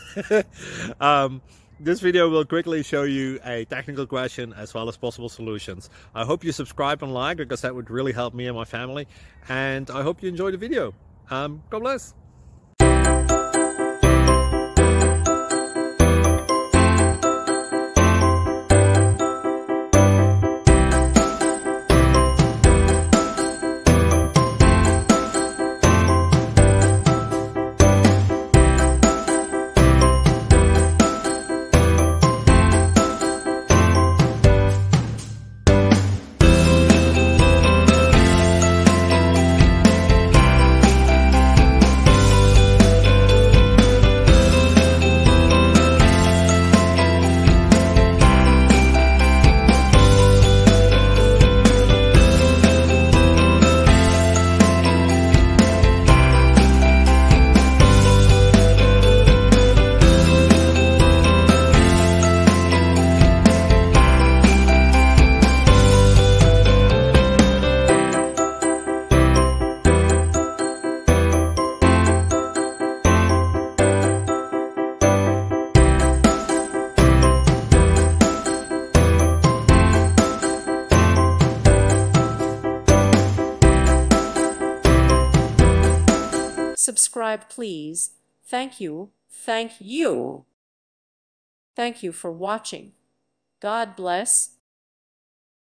um, this video will quickly show you a technical question as well as possible solutions. I hope you subscribe and like, because that would really help me and my family. And I hope you enjoy the video. God bless. Subscribe, please. Thank you. Thank you. Thank you for watching. God bless.